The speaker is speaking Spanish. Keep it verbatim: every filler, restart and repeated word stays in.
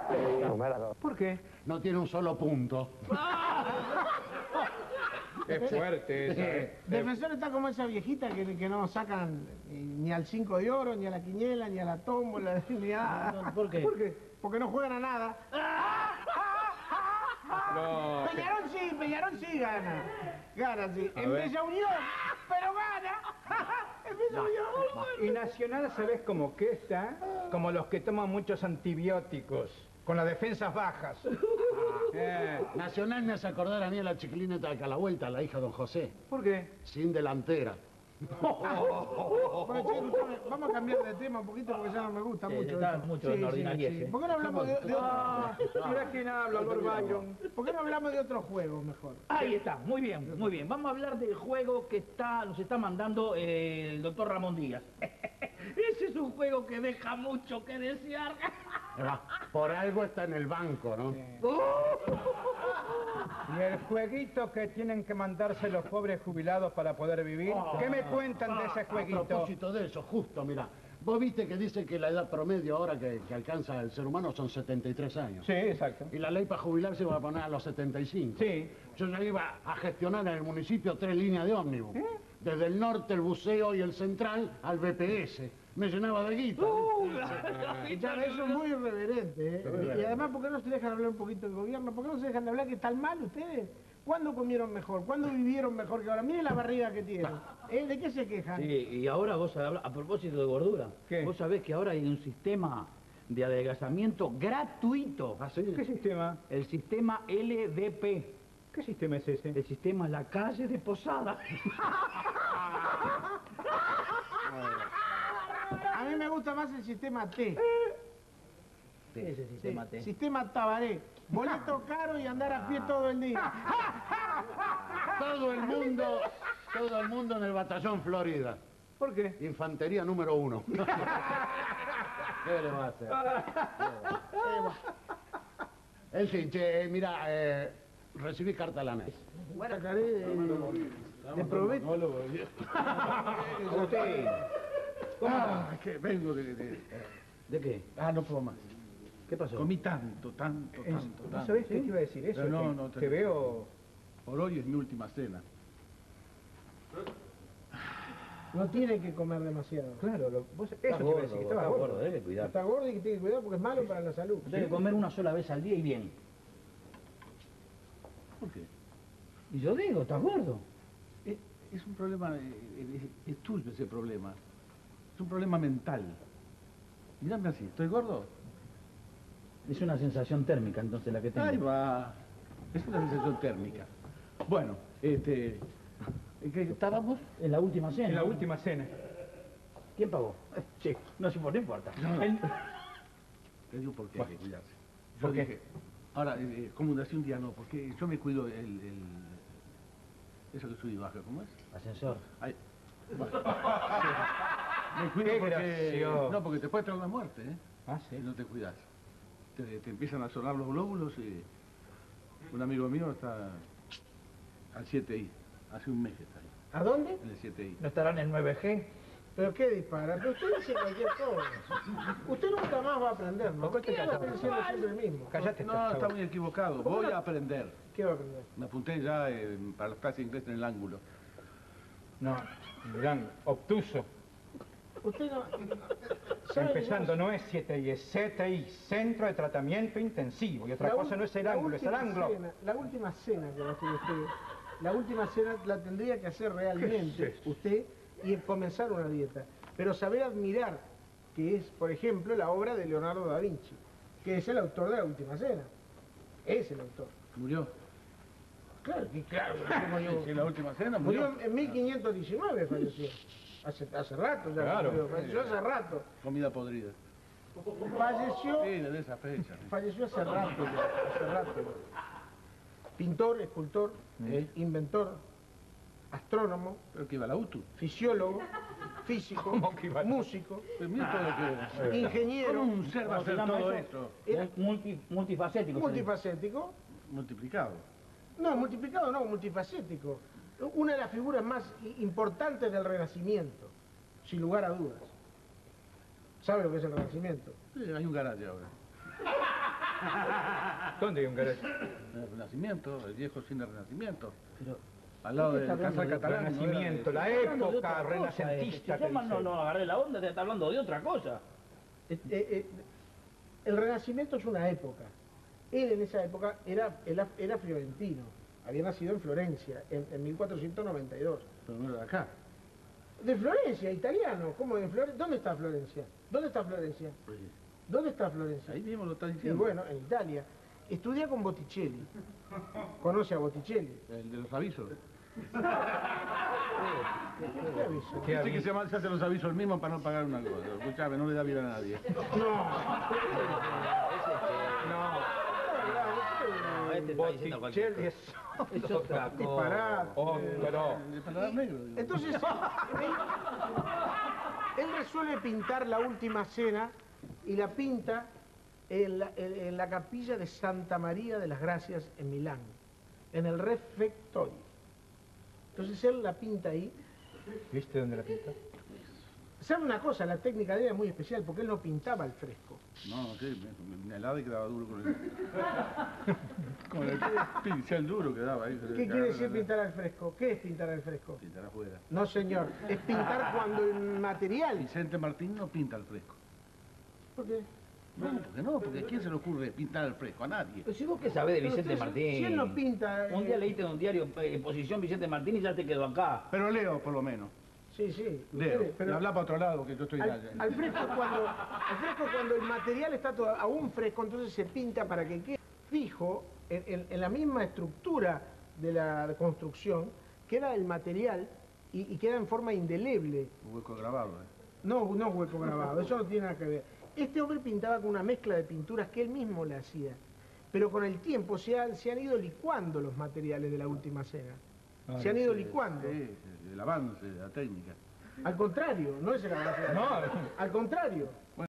¿Por qué? No tiene un solo punto. Es fuerte esa, ¿eh? Defensor está como esa viejita que, que no sacan ni al cinco de oro, ni a la quiniela, ni a la tómbola, ni a... ¿Por qué? ¿Por qué? Porque no juegan a nada. No. Peñarol sí, Peñarol sí gana. Gana, sí. A En ver. Bella Unión, pero gana. En Bella Unión. Y Nacional, ¿sabes cómo que está? Como los que toman muchos antibióticos, con las defensas bajas. Eh, Nacional me hace acordar a mí a la chiquilineta de Calavuelta, la hija de don José. ¿Por qué? Sin delantera. Bueno, che, escuchame, vamos a cambiar de tema un poquito porque ya no me gusta Sí, mucho. está esto. mucho en ordinariez, ¿eh? ¿Por qué no hablamos de, de Ah, mira quién habla, Lord Byron. ¿Por qué no hablamos de otro juego mejor? Ahí está, muy bien, muy bien. Vamos a hablar del juego que está, nos está mandando eh, el doctor Ramón Díaz. Ese es un juego que deja mucho que desear. Por algo está en el banco, ¿no? Y el jueguito que tienen que mandarse los pobres jubilados para poder vivir. ¿Qué me cuentan de ese A jueguito? propósito de eso, justo, mira. Vos viste que dice que la edad promedio ahora que, que alcanza el ser humano son setenta y tres años. Sí, exacto. Y la ley para jubilarse va a poner a los setenta y cinco. Sí. Yo ya iba a gestionar en el municipio tres líneas de ómnibus. Desde el norte, el buceo y el central al B P S. Me llenaba de guita. Ya, eso es muy irreverente, ¿eh? Y además, ¿por qué no se dejan hablar un poquito del gobierno? ¿Por qué no se dejan de hablar que están mal ustedes? ¿Cuándo comieron mejor? ¿Cuándo vivieron mejor que ahora? Miren la barriga que tienen. ¿Eh? ¿De qué se quejan? Sí, y ahora vos habla- a propósito de gordura, ¿Qué? vos sabés que ahora hay un sistema de adelgazamiento gratuito. ¿Ah, sí? ¿Qué sistema? El sistema L D P. ¿Qué sistema es ese? El sistema La Calle de Posada. A mí me gusta más el sistema T. ¿Qué es el sistema T? Sistema Tabaré. Boleto caro y andar a pie todo el día. Todo el mundo, todo el mundo en el batallón Florida. ¿Por qué? Infantería número uno. ¿Qué le va a hacer? En fin, che, mira, eh, recibí carta a la mesa. Sacaré de, de provecho. Usted. Ah, es que vengo de, de- ¿De qué? Ah, no puedo más. ¿Qué pasó? Comí tanto, tanto, Es- tanto, ¿No tanto. sabés qué te iba a decir eso? Pero no, que, no, te- que veo... Por hoy es mi última cena. No tiene que comer demasiado. Claro, lo- vos, eso Está te iba a gordo, decir, que está estabas gordo, gordo. debe cuidar. Está gordo y que tiene que cuidar porque es malo para la salud. Debe comer una sola vez al día y bien. ¿Por qué? Y yo digo, estás gordo. Es, es un problema, eh, es, es tuyo ese problema. Es un problema mental. Mírame así, ¿estoy gordo? Es una sensación térmica entonces la que tengo. Ahí va. Es una sensación térmica. Bueno, este... ¿en qué estábamos? En la última cena. En la última cena. ¿Quién pagó? Sí, no, no importa. No. El- Te digo por qué hay que cuidarse. Yo ¿Por qué? dije, ahora, eh, eh, como de hace un día no, porque yo me cuido el... el eso que sube y baja, ¿cómo es? Ascensor. Ay, bueno. Me cuido Qué porque... gracioso. No, porque te puede traer la muerte, ¿eh? Ah, sí. Si no te cuidas. Te, te empiezan a sonar los glóbulos y... Un amigo mío está al siete I. Hace un mes que está ahí, ¿A dónde? en el siete I. ¿No estará en el nueve G? Pero qué disparate. Usted dice cualquier cosa. Usted nunca más va a aprender, ¿no? ¿Por qué te Va a callas? seguir siendo siempre el mismo. Cállate, No, chavo. está muy equivocado. ¿Cómo Voy no? a aprender. ¿Qué va a aprender? Me apunté ya eh, para las clases de inglés en el ángulo. No, gran, obtuso. Usted no... ¿sabe que Empezando, yo- no es siete I, es Z I, Centro de Tratamiento Intensivo. Y otra La cosa ul- no es el la ángulo, es el última ángulo. cena- la última cena que va a hacer usted, la última cena la tendría que hacer realmente ¿Qué es eso? usted y comenzar una dieta. Pero saber admirar, que es, por ejemplo, la obra de Leonardo da Vinci, que es el autor de la última cena. Es el autor. Murió. Claro, que claro. como yo- En la última cena Murió murió. en, en mil quinientos diecinueve, falleció. Hace, hace rato ya. Claro. murió, falleció hace rato. Comida podrida. Falleció, Sí, de esa fecha. falleció hace rato ya, hace rato ya. Pintor, escultor, ¿Eh? inventor, astrónomo, Pero que iba a la U T U. fisiólogo, físico, ¿Cómo que iba a- músico, Pero mira todo lo que era. ingeniero, ¿Cómo un ser va a ¿Cómo se hacer llama todo eso? esto? Era- Multi- multifacético. se dice. multifacético. Multiplicado. No, multiplicado no, multifacético. Una de las figuras más i- importantes del Renacimiento, sin lugar a dudas. ¿Sabe lo que es el Renacimiento? Sí, hay un garaje ahora. ¿Dónde hay un garage? El Renacimiento, el viejo cine Renacimiento. Pero, Al lado ¿qué del está hablando Casal de Catalán. ¿no era? Renacimiento, la Está hablando de época otra cosa, renacentista. este. que Yo más no, dice. no agarré la onda, te está hablando de otra cosa. Eh, eh, eh, el Renacimiento es una época. Él en esa época era, era, era fiorentino. Había nacido en Florencia, en, en mil cuatrocientos noventa y dos. Pero no era de acá. De Florencia, italiano. ¿Cómo de Florencia? ¿Dónde está Florencia? ¿Dónde está Florencia? Pues, ¿Dónde está Florencia? ahí mismo lo está Y diciendo. bueno, en Italia. Estudia con Botticelli. ¿Conoce a Botticelli? El de los avisos. ¿Qué aviso? ¿Qué Dice que aviso? se, ma- se hace los avisos el mismo para no pagar una cosa. Escuchame, no le da vida a nadie. No, este está diciendo cualquier Botticelli cosa. es Es otra cosa. Disparate. otro. De paladar negro. digo. Entonces, él, él resuelve pintar la última cena y la pinta en la, en- en la capilla de Santa María de las Gracias en Milán, en el Refectorio. Entonces él la pinta ahí. ¿Viste dónde la pintó? ¿Sabe una cosa? La técnica de él es muy especial porque él no pintaba al fresco. No, no sé, me, me helaba y quedaba duro con el... con el pincel duro que daba ahí. ¿Qué quiere decir pintar al fresco? ¿Qué es pintar al fresco? Pintar afuera. No, señor. Es pintar cuando el material... Vicente Martín no pinta al fresco. ¿Por qué? No, porque no, porque ¿a quién se le ocurre pintar al fresco? A nadie. Pero si vos qué sabés de Pero Vicente usted, Martín. Si él no pinta... Un día eh, leíste en un diario eh, exposición Vicente Martín y ya te quedó acá. Pero leo, por lo menos. Sí, sí. Leo. ustedes, Pero habla para otro lado, que yo estoy Al, allá. al fresco cuando, al fresco cuando el material está todo, aún fresco, entonces se pinta para que quede fijo en, en- en la misma estructura de la construcción, queda el material y, y queda en forma indeleble. Un hueco grabado, ¿eh? No, no hueco grabado, eso no tiene nada que ver. Este hombre pintaba con una mezcla de pinturas que él mismo le hacía, pero con el tiempo se han, se han ido licuando los materiales de la última cena. Se han ido licuando. Sí, el avance, la técnica. Al contrario, no es el avance. No. Al contrario.